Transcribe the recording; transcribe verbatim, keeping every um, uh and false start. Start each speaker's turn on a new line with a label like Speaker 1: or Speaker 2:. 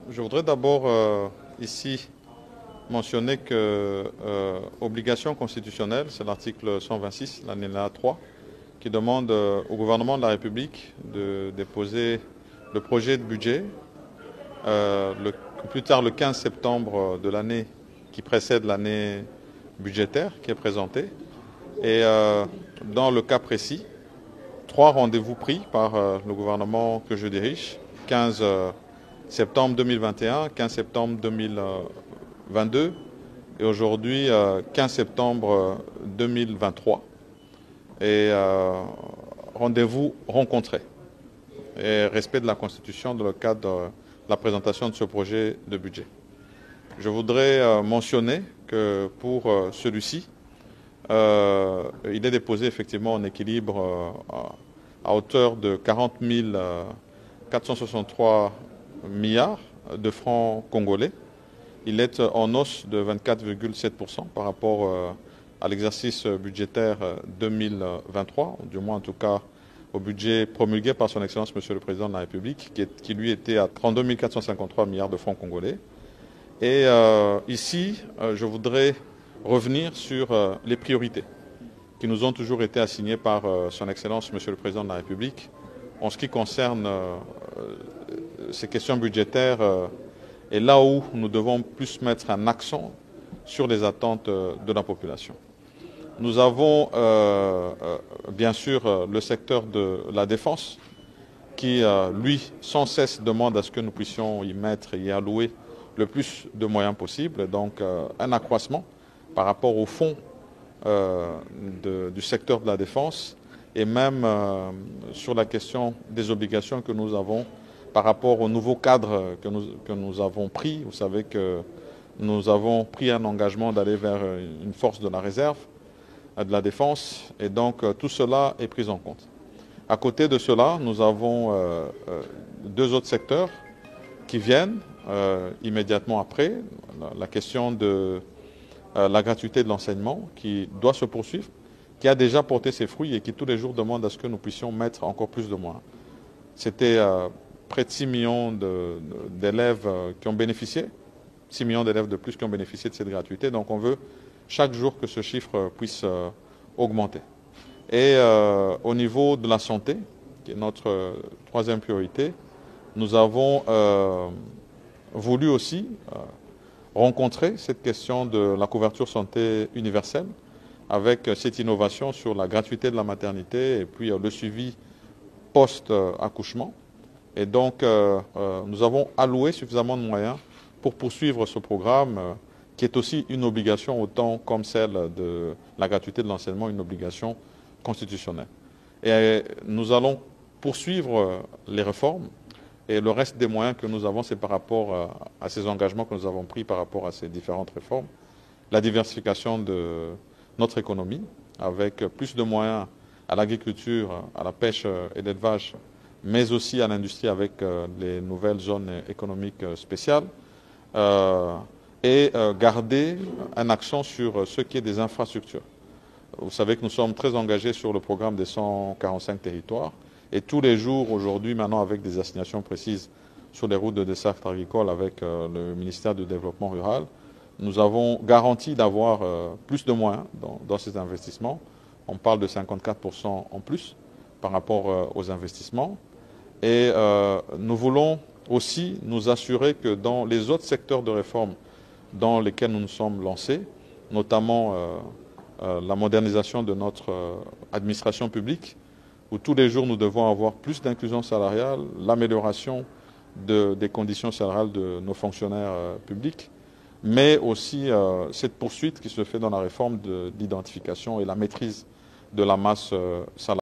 Speaker 1: Je voudrais d'abord euh, ici mentionner que euh, obligation constitutionnelle, c'est l'article cent vingt-six, l'alinéa trois, qui demande euh, au gouvernement de la République de déposer le projet de budget euh, le, plus tard le quinze septembre de l'année qui précède l'année budgétaire qui est présentée. Et euh, dans le cas précis, trois rendez-vous pris par euh, le gouvernement que je dirige, quinze septembre deux mille vingt et un, quinze septembre deux mille vingt-deux et aujourd'hui euh, quinze septembre deux mille vingt-trois. Et euh, rendez-vous rencontrés et respect de la Constitution dans le cadre de la présentation de ce projet de budget. Je voudrais euh, mentionner que pour euh, celui-ci, euh, il est déposé effectivement en équilibre euh, à, à hauteur de quarante mille quatre cent soixante-trois milliards de francs congolais. Il est en hausse de vingt-quatre virgule sept pour cent par rapport euh, à l'exercice budgétaire deux mille vingt-trois, du moins en tout cas au budget promulgué par son Excellence Monsieur le Président de la République, qui, est, qui lui était à trente-deux mille quatre cent cinquante-trois milliards de francs congolais. Et euh, ici, euh, je voudrais revenir sur euh, les priorités qui nous ont toujours été assignées par euh, son Excellence Monsieur le Président de la République en ce qui concerne euh, ces questions budgétaires euh, et là où nous devons plus mettre un accent sur les attentes euh, de la population. Nous avons euh, euh, bien sûr euh, le secteur de la défense qui, euh, lui, sans cesse demande à ce que nous puissions y mettre et y allouer le plus de moyens possible, donc euh, un accroissement par rapport au fonds euh, de, du secteur de la défense et même euh, sur la question des obligations que nous avons par rapport au nouveau cadre que nous, que nous avons pris. Vous savez que nous avons pris un engagement d'aller vers une force de la réserve, de la défense, et donc euh, tout cela est pris en compte. À côté de cela, nous avons euh, euh, deux autres secteurs qui viennent euh, immédiatement après. La, la question de euh, la gratuité de l'enseignement qui doit se poursuivre, qui a déjà porté ses fruits et qui tous les jours demande à ce que nous puissions mettre encore plus de moyens. C'était euh, près de six millions d'élèves euh, qui ont bénéficié, six millions d'élèves de plus qui ont bénéficié de cette gratuité. Donc on veut chaque jour que ce chiffre puisse euh, augmenter. Et euh, au niveau de la santé, qui est notre euh, troisième priorité, nous avons euh, voulu aussi euh, rencontrer cette question de la couverture santé universelle avec cette innovation sur la gratuité de la maternité et puis euh, le suivi post-accouchement. Et donc, euh, euh, nous avons alloué suffisamment de moyens pour poursuivre ce programme euh, qui est aussi une obligation, autant comme celle de la gratuité de l'enseignement, une obligation constitutionnelle. Et nous allons poursuivre les réformes et le reste des moyens que nous avons, c'est par rapport à ces engagements que nous avons pris par rapport à ces différentes réformes. La diversification de notre économie avec plus de moyens à l'agriculture, à la pêche et l'élevage, mais aussi à l'industrie avec les nouvelles zones économiques spéciales. Euh, et euh, garder un accent sur ce qui est des infrastructures. Vous savez que nous sommes très engagés sur le programme des cent quarante-cinq territoires et tous les jours aujourd'hui, maintenant avec des assignations précises sur les routes de dessert agricole avec euh, le ministère du Développement rural, nous avons garanti d'avoir euh, plus de moyens dans, dans ces investissements. On parle de cinquante-quatre pour cent en plus par rapport euh, aux investissements. Et euh, nous voulons aussi nous assurer que dans les autres secteurs de réforme dans lesquels nous nous sommes lancés, notamment euh, euh, la modernisation de notre euh, administration publique, où tous les jours nous devons avoir plus d'inclusion salariale, l'amélioration de, des conditions salariales de nos fonctionnaires euh, publics, mais aussi euh, cette poursuite qui se fait dans la réforme de l'identification et la maîtrise de la masse euh, salariale.